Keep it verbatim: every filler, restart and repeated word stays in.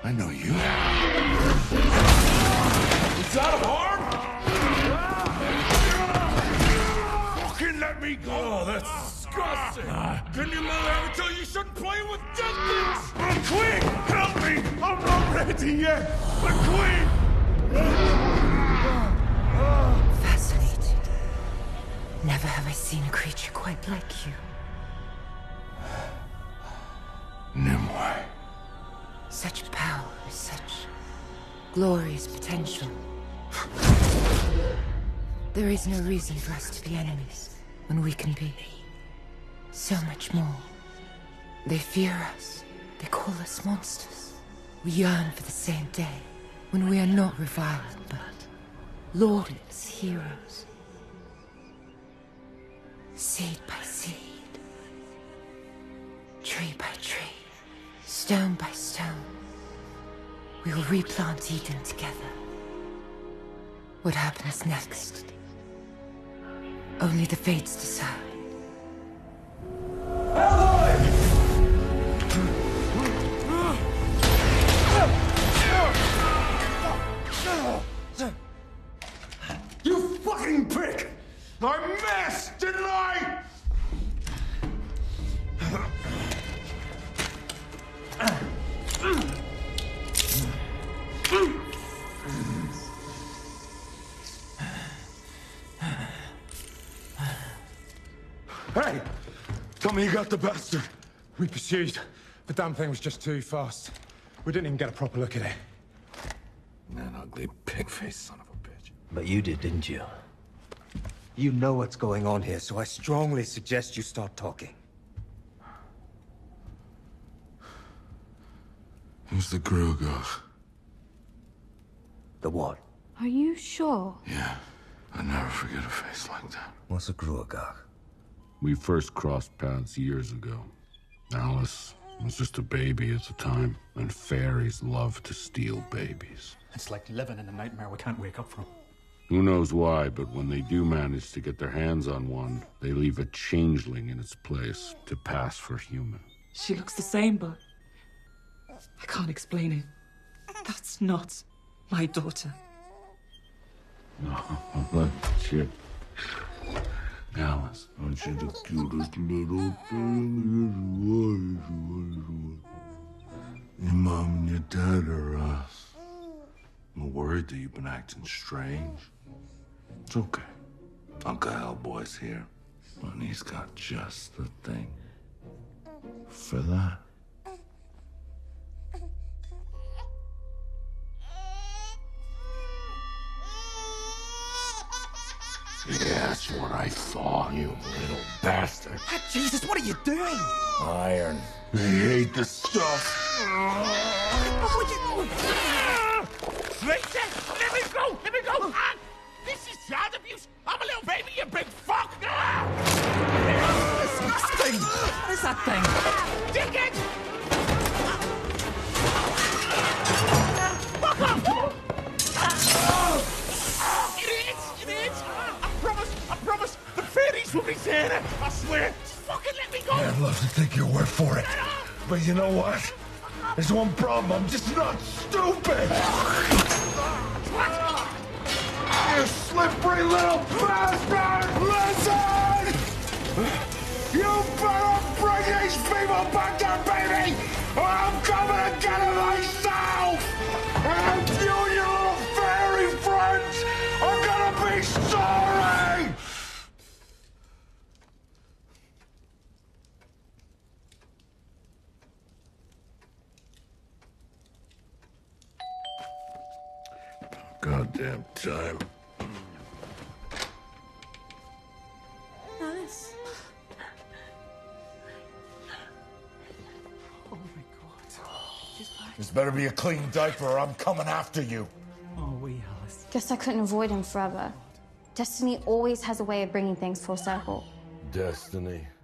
I know you. It's out of harm? Fucking let me go! Oh, that's disgusting! Didn't your mother ever tell you you shouldn't play with dead things? McQueen, help me! I'm not ready yet! McQueen! Fascinating. Never have I seen a creature quite like you. Nimue. Such power, such glorious potential. There is no reason for us to be enemies when we can be so much more. They fear us. They call us monsters. We yearn for the same day when we are not reviled, but lauded as heroes. Seed by seed. Tree by tree. Stone by stone. We will replant Eden together. What happens next? Only the fates decide. You fucking prick! I missed, didn't I? Hey! Tell me you got the bastard. We pursued. The damn thing was just too fast. We didn't even get a proper look at it. That ugly pig-faced son of a bitch. But you did, didn't you? You know what's going on here, so I strongly suggest you start talking. Who's the Gruagach? The what? Are you sure? Yeah, I never forget a face like that. What's a Gruagach? We first crossed paths years ago. Alice was just a baby at the time, and fairies love to steal babies. It's like living in a nightmare we can't wake up from. Who knows why, but when they do manage to get their hands on one, they leave a changeling in its place to pass for human. She looks the same, but I can't explain it. That's not my daughter. No, look, shit. Alice, aren't you the cutest little thing? Your mom and your dad are, uh... I'm worried that you've been acting strange. It's okay. Uncle Hellboy's here, and he's got just the thing for that. Yeah, that's what I thought, you little bastard. Ah, Jesus, what are you doing? Iron. I hate this stuff. What would you... Listen, let me go! Let me go! Ah, this is child abuse! I'm a little baby, you big fuck! Ah! What's this thing? What is that thing? Dig it! Fuck off! Oh, it is! It is! I promise! I promise! The fairies will be there! I swear! Just fucking let me go! Yeah, I'd love to take your word for it. But you know what? There's one problem. I'm just not stupid! What? You slippery little bastard! Listen! You better bring these people back to baby! Or I'm coming to get it myself! And you and your little fairy friends are gonna be sorry! Goddamn time. Alice. Oh my God. She's back. This better be a clean diaper or I'm coming after you. Oh, wee Alice. Guess I couldn't avoid him forever. Destiny always has a way of bringing things full circle. Destiny.